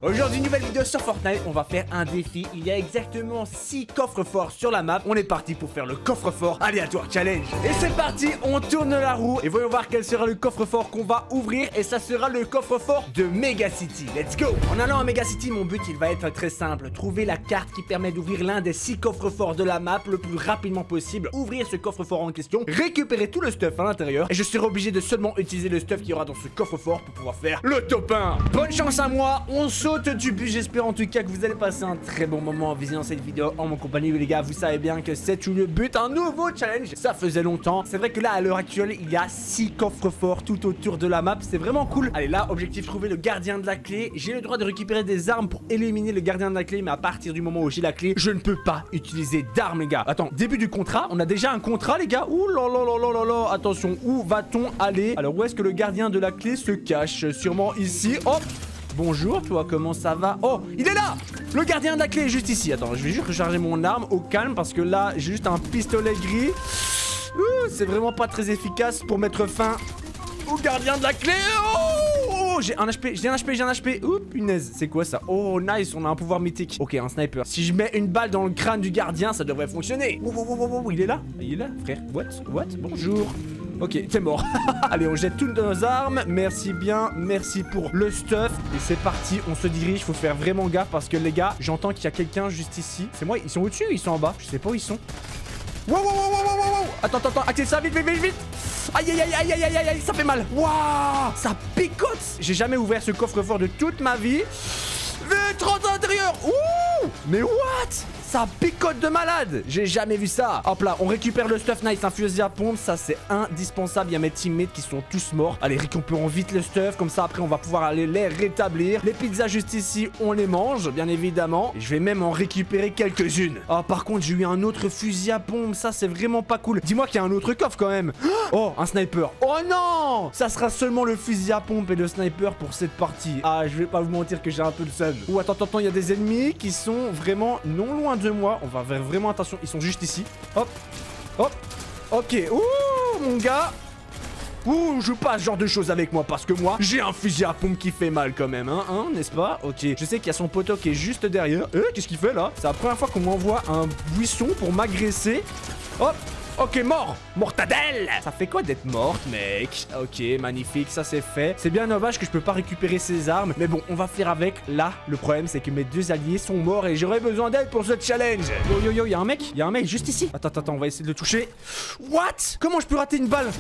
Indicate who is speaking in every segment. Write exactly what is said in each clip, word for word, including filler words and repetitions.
Speaker 1: Aujourd'hui, nouvelle vidéo sur Fortnite, on va faire un défi. Il y a exactement six coffres forts sur la map. On est parti pour faire le coffre-fort aléatoire challenge. Et c'est parti, on tourne la roue et voyons voir quel sera le coffre-fort qu'on va ouvrir. Et ça sera le coffre-fort de Mega City. Let's go. En allant à Mega City, mon but il va être très simple. Trouver la carte qui permet d'ouvrir l'un des six coffres forts de la map le plus rapidement possible. Ouvrir ce coffre-fort en question, récupérer tout le stuff à l'intérieur. Et je serai obligé de seulement utiliser le stuff qu'il y aura dans ce coffre-fort pour pouvoir faire le top un. Bonne chance à moi, on saute du but. J'espère en tout cas que vous allez passer un très bon moment en visionnant cette vidéo en mon compagnie. Les gars, vous savez bien que c'est tout le but, un nouveau challenge. Ça faisait longtemps. C'est vrai que là, à l'heure actuelle, il y a six coffres forts tout autour de la map. C'est vraiment cool. Allez, là, objectif trouver le gardien de la clé. J'ai le droit de récupérer des armes pour éliminer le gardien de la clé, mais à partir du moment où j'ai la clé, je ne peux pas utiliser d'armes, les gars. Attends, début du contrat. On a déjà un contrat, les gars. Ouh là là là là là là. Attention, où va-t-on aller? Alors, où est-ce que le gardien de la clé se cache? Sûrement ici. Hop. Bonjour, toi, comment ça va? Oh, il est là! Le gardien de la clé est juste ici. Attends, je vais juste recharger mon arme au calme parce que là, j'ai juste un pistolet gris. C'est vraiment pas très efficace pour mettre fin au gardien de la clé. Oh, oh j'ai un H P, j'ai un H P, j'ai un H P. Ouh, punaise, c'est quoi ça? Oh, nice, on a un pouvoir mythique. Ok, un sniper. Si je mets une balle dans le crâne du gardien, ça devrait fonctionner. Oh, oh, oh, oh, oh, il est là? Il est là, frère. What? What? Bonjour. Ok, t'es mort. Allez, on jette toutes nos armes. Merci bien, merci pour le stuff. Et c'est parti, on se dirige. Faut faire vraiment gaffe parce que les gars, j'entends qu'il y a quelqu'un juste ici. C'est moi, ils sont au-dessus, ils sont en bas. Je sais pas où ils sont. Wow, wow, wow, wow, wow, wow. Attends, attends, attends, active ça, vite, vite, vite, vite. Aïe, aïe, aïe, aïe, aïe, aïe, aïe, ça fait mal. Waouh, ça picote. J'ai jamais ouvert ce coffre-fort de toute ma vie. Vite, rentre à l'intérieur. Ouh, mais what? Ça picote de malade. J'ai jamais vu ça. Hop là, on récupère le stuff nice, un fusil à pompe. Ça, c'est indispensable. Il y a mes teammates qui sont tous morts. Allez, récupérons vite le stuff. Comme ça, après, on va pouvoir aller les rétablir. Les pizzas juste ici, on les mange, bien évidemment. Et je vais même en récupérer quelques-unes. Ah, par contre, j'ai eu un autre fusil à pompe. Ça, c'est vraiment pas cool. Dis-moi qu'il y a un autre coffre quand même. Oh, un sniper. Oh non! Ça sera seulement le fusil à pompe et le sniper pour cette partie. Ah, je vais pas vous mentir que j'ai un peu le seum. Ouh, attends, attends, il y a des ennemis qui sont vraiment non loin de de moi, on va faire vraiment attention, ils sont juste ici. Hop, hop, ok. Ouh, mon gars. Ouh, je joue pas à ce genre de choses avec moi parce que moi, j'ai un fusil à pompe qui fait mal quand même, hein, hein n'est-ce pas? Ok, je sais qu'il y a son poteau qui est juste derrière. Euh, qu'est-ce qu'il fait là? C'est la première fois qu'on m'envoie un buisson pour m'agresser. Hop. Ok, mort. Mortadelle. Ça fait quoi d'être morte, mec? Ok, magnifique, ça c'est fait. C'est bien dommage que je peux pas récupérer ses armes. Mais bon, on va faire avec. Là, le problème, c'est que mes deux alliés sont morts et j'aurais besoin d'aide pour ce challenge. Yo, yo, yo, y'a un mec? Y'a un mec juste ici. Attends, attends, attends, on va essayer de le toucher. What? Comment je peux rater une balle?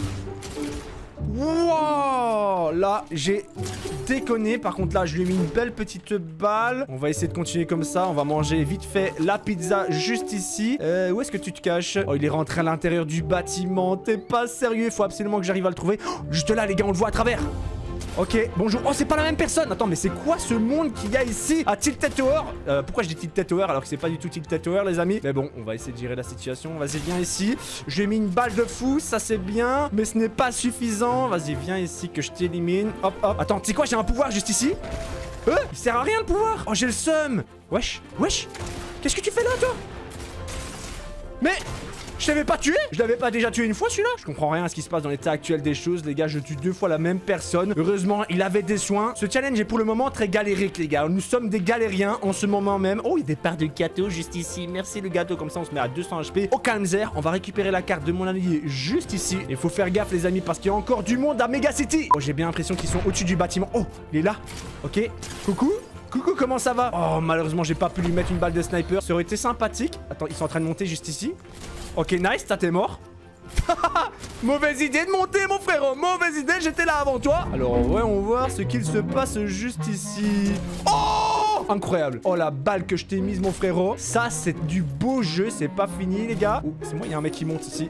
Speaker 1: Wow, là j'ai déconné. Par contre là je lui ai mis une belle petite balle. On va essayer de continuer comme ça. On va manger vite fait la pizza juste ici. euh, Où est-ce que tu te caches? Oh, il est rentré à l'intérieur du bâtiment. T'es pas sérieux? Il faut absolument que j'arrive à le trouver. Oh, juste là les gars, on le voit à travers. Ok, bonjour. Oh, c'est pas la même personne. Attends, mais c'est quoi ce monde qu'il y a ici à Tilted Tower? euh, Pourquoi je dis Tilted Tower alors que c'est pas du tout Tilted Tower, les amis? Mais bon, on va essayer de gérer la situation. Vas-y, viens ici. J'ai mis une balle de fou, ça c'est bien, mais ce n'est pas suffisant. Vas-y, viens ici que je t'élimine. Hop, hop. Attends, tu sais quoi? J'ai un pouvoir juste ici. Euh, il sert à rien le pouvoir. Oh, j'ai le seum. Wesh, wesh. Qu'est-ce que tu fais là, toi? Mais... je l'avais pas tué? Je l'avais pas déjà tué une fois celui-là? Je comprends rien à ce qui se passe dans l'état actuel des choses, les gars. Je tue deux fois la même personne. Heureusement, il avait des soins. Ce challenge est pour le moment très galérique, les gars. Nous sommes des galériens en ce moment même. Oh, il y a des parts de gâteau juste ici. Merci le gâteau, comme ça on se met à deux cents H P. Au calme zère, on va récupérer la carte de mon allié juste ici. Il faut faire gaffe, les amis, parce qu'il y a encore du monde à Mega City. Oh, j'ai bien l'impression qu'ils sont au-dessus du bâtiment. Oh, il est là. Ok, coucou. Coucou, comment ça va? Oh, malheureusement, j'ai pas pu lui mettre une balle de sniper. Ça aurait été sympathique. Attends, ils sont en train de monter juste ici. Ok, nice, ça t'es mort. Mauvaise idée de monter, mon frérot. Mauvaise idée, j'étais là avant toi. Alors, voyons voir ce qu'il se passe juste ici. Oh, incroyable. Oh, la balle que je t'ai mise, mon frérot. Ça, c'est du beau jeu. C'est pas fini, les gars. Oh, c'est moi, il y a un mec qui monte ici.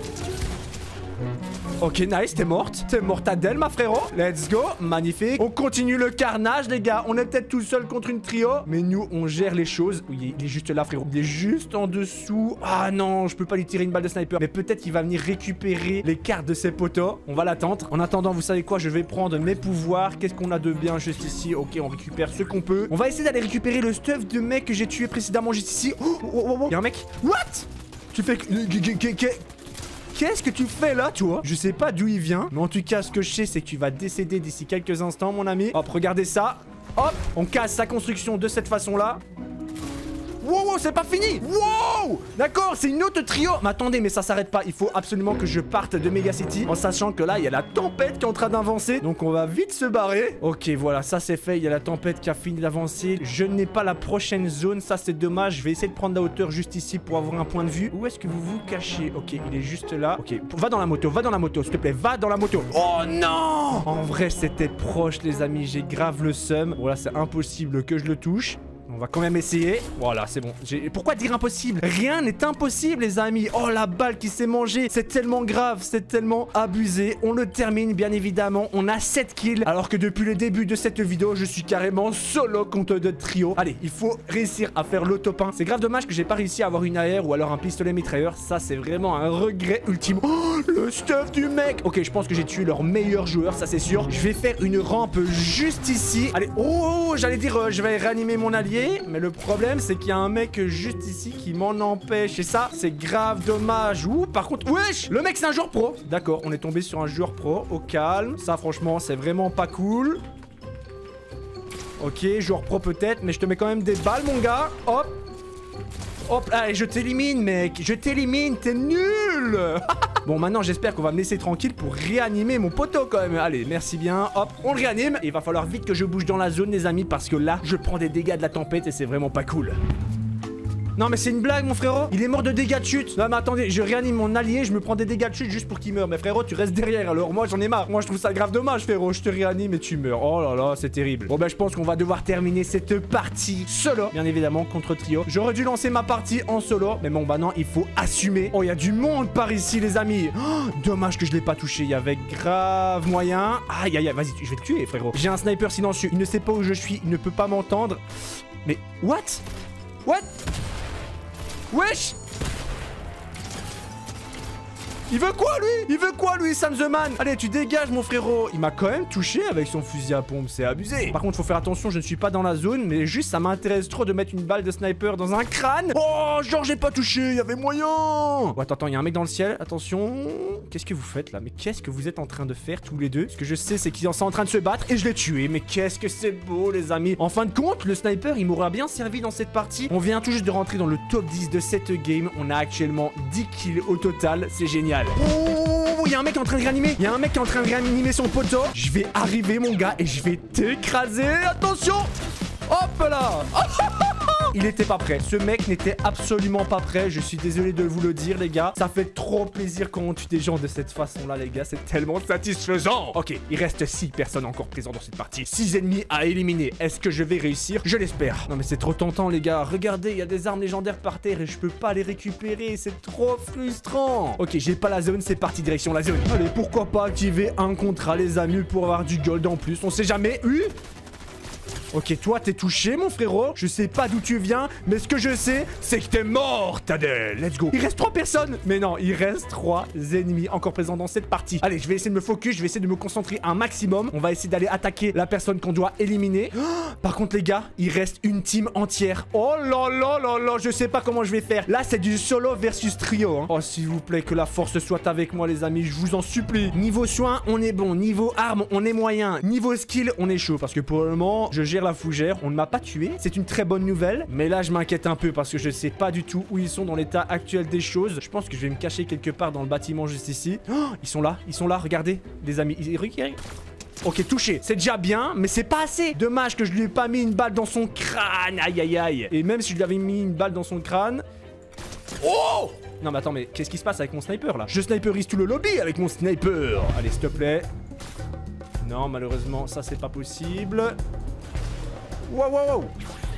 Speaker 1: Ok, nice, t'es morte. T'es mortadelle, ma frérot. Let's go, magnifique. On continue le carnage, les gars. On est peut-être tout seul contre une trio, mais nous, on gère les choses. Oui, il est juste là, frérot. Il est juste en dessous. Ah non, je peux pas lui tirer une balle de sniper. Mais peut-être qu'il va venir récupérer les cartes de ses potos. On va l'attendre. En attendant, vous savez quoi? Je vais prendre mes pouvoirs. Qu'est-ce qu'on a de bien juste ici? Ok, on récupère ce qu'on peut. On va essayer d'aller récupérer le stuff de mec que j'ai tué précédemment juste ici. Oh, oh, oh, oh. Y'a un mec. What? Tu fais... Qu'est-ce que tu fais là, toi? Je sais pas d'où il vient, mais en tout cas, ce que je sais, c'est que tu vas décéder d'ici quelques instants, mon ami. Hop, regardez ça. Hop, on casse sa construction de cette façon-là. Wow, wow, c'est pas fini. Wow. D'accord, c'est une autre trio. Mais attendez, mais ça s'arrête pas. Il faut absolument que je parte de Mega City en sachant que là, il y a la tempête qui est en train d'avancer. Donc, on va vite se barrer. Ok, voilà, ça c'est fait. Il y a la tempête qui a fini d'avancer. Je n'ai pas la prochaine zone. Ça, c'est dommage. Je vais essayer de prendre la hauteur juste ici pour avoir un point de vue. Où est-ce que vous vous cachez? Ok, il est juste là. Ok, va dans la moto. Va dans la moto, s'il te plaît. Va dans la moto. Oh non. En vrai, c'était proche, les amis. J'ai grave le seum. Voilà, c'est impossible que je le touche. On va quand même essayer. Voilà, c'est bon. Pourquoi dire impossible? Rien n'est impossible, les amis. Oh, la balle qui s'est mangée. C'est tellement grave, c'est tellement abusé. On le termine, bien évidemment. On a sept kills. Alors que depuis le début de cette vidéo, je suis carrément solo contre deux trios. Allez, il faut réussir à faire le top un. C'est grave dommage que j'ai pas réussi à avoir une A R ou alors un pistolet mitrailleur. Ça, c'est vraiment un regret ultime. Oh, le stuff du mec. Ok, je pense que j'ai tué leur meilleur joueur, ça c'est sûr. Je vais faire une rampe juste ici. Allez, oh, j'allais dire, euh, je vais réanimer mon allié. Mais le problème, c'est qu'il y a un mec juste ici qui m'en empêche. Et ça, c'est grave dommage. Ouh, par contre, wesh, le mec, c'est un joueur pro. D'accord, on est tombé sur un joueur pro. Au calme. Ça, franchement, c'est vraiment pas cool. Ok, joueur pro peut-être. Mais je te mets quand même des balles, mon gars. Hop. Hop, allez, je t'élimine, mec. Je t'élimine, t'es nul. Bon, maintenant, j'espère qu'on va me laisser tranquille pour réanimer mon poteau, quand même. Allez, merci bien. Hop, on le réanime. Et il va falloir vite que je bouge dans la zone, les amis, parce que là, je prends des dégâts de la tempête et c'est vraiment pas cool. Non mais c'est une blague mon frérot. Il est mort de dégâts de chute. Non mais attendez, je réanime mon allié, je me prends des dégâts de chute juste pour qu'il meure. Mais frérot, tu restes derrière. Alors moi j'en ai marre. Moi je trouve ça grave dommage frérot. Je te réanime et tu meurs. Oh là là, c'est terrible. Bon bah je pense qu'on va devoir terminer cette partie solo. Bien évidemment contre trio. J'aurais dû lancer ma partie en solo. Mais bon bah non, il faut assumer. Oh il y a du monde par ici les amis. Oh, dommage que je l'ai pas touché. Il y avait grave moyen. Aïe aïe aïe, vas-y, je vais te tuer frérot. J'ai un sniper silencieux. Il ne sait pas où je suis. Il ne peut pas m'entendre. Mais what? What? Wesh! Il veut quoi, lui? Il veut quoi, lui, Sam the Man? Allez, tu dégages, mon frérot. Il m'a quand même touché avec son fusil à pompe. C'est abusé. Par contre, faut faire attention, je ne suis pas dans la zone. Mais juste, ça m'intéresse trop de mettre une balle de sniper dans un crâne. Oh, genre, j'ai pas touché. Il y avait moyen. Oh, attends, attends, il y a un mec dans le ciel. Attention. Qu'est-ce que vous faites, là? Mais qu'est-ce que vous êtes en train de faire, tous les deux? Ce que je sais, c'est qu'ils sont en train de se battre. Et je l'ai tué. Mais qu'est-ce que c'est beau, les amis. En fin de compte, le sniper, il m'aura bien servi dans cette partie. On vient tout juste de rentrer dans le top dix de cette game. On a actuellement dix kills au total. C'est génial. Oh, il y a un mec en train de réanimer. Il y a un mec qui est en train de réanimer son poteau. Je vais arriver, mon gars, et je vais t'écraser. Attention. Hop là. Il était pas prêt. Ce mec n'était absolument pas prêt. Je suis désolé de vous le dire, les gars. Ça fait trop plaisir quand on tue des gens de cette façon-là, les gars. C'est tellement satisfaisant. Ok, il reste six personnes encore présentes dans cette partie. six ennemis à éliminer. Est-ce que je vais réussir? Je l'espère. Non, mais c'est trop tentant, les gars. Regardez, il y a des armes légendaires par terre et je peux pas les récupérer. C'est trop frustrant. Ok, j'ai pas la zone. C'est parti, direction la zone. Allez, pourquoi pas activer un contrat, les amis, pour avoir du gold en plus. On sait jamais. Oui. Ok, toi, t'es touché, mon frérot. Je sais pas d'où tu viens, mais ce que je sais, c'est que t'es mort, Tadel. Let's go. Il reste trois personnes. Mais non, il reste trois ennemis encore présents dans cette partie. Allez, je vais essayer de me focus. Je vais essayer de me concentrer un maximum. On va essayer d'aller attaquer la personne qu'on doit éliminer. Oh, par contre, les gars, il reste une team entière. Oh là là là là, je sais pas comment je vais faire. Là, c'est du solo versus trio. Hein. Oh, s'il vous plaît, que la force soit avec moi, les amis. Je vous en supplie. Niveau soin, on est bon. Niveau arme, on est moyen. Niveau skill, on est chaud. Parce que pour le moment, je gère la fougère. On ne m'a pas tué. C'est une très bonne nouvelle. Mais là, je m'inquiète un peu parce que je sais pas du tout où ils sont dans l'état actuel des choses. Je pense que je vais me cacher quelque part dans le bâtiment juste ici. Oh, ils sont là. Ils sont là. Regardez, les amis. Ils... Ok, touché. C'est déjà bien, mais c'est pas assez. Dommage que je lui ai pas mis une balle dans son crâne. Aïe, aïe, aïe. Et même si je lui avais mis une balle dans son crâne... Oh! Non, mais attends, mais qu'est-ce qui se passe avec mon sniper, là? Je sniperise tout le lobby avec mon sniper. Allez, s'il te plaît. Non, malheureusement, ça, c'est pas possible. Wow, wow, wow.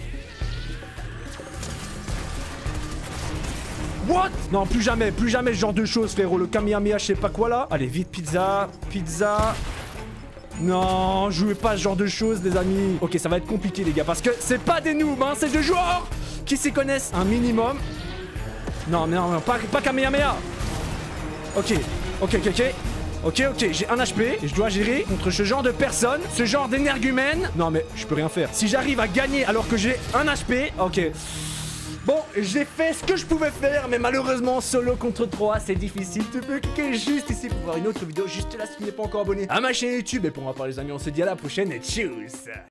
Speaker 1: What? Non, plus jamais, plus jamais ce genre de choses, frérot. Le Kamehameha, je sais pas quoi, là. Allez, vite, pizza, pizza. Non, jouez pas ce genre de choses, les amis. Ok, ça va être compliqué, les gars, parce que c'est pas des noobs, hein. C'est des joueurs qui s'y connaissent un minimum. Non, mais non, non, pas, pas Kamehameha. Ok, ok, ok, ok. Ok, ok, j'ai un H P et je dois gérer contre ce genre de personnes, ce genre d'énergumène. Non, mais je peux rien faire. Si j'arrive à gagner alors que j'ai un H P, ok. Bon, j'ai fait ce que je pouvais faire, mais malheureusement, solo contre trois, c'est difficile. Tu peux cliquer juste ici pour voir une autre vidéo, juste là si tu n'es pas encore abonné à ma chaîne YouTube. Et pour ma part, les amis, on se dit à la prochaine et tchuss.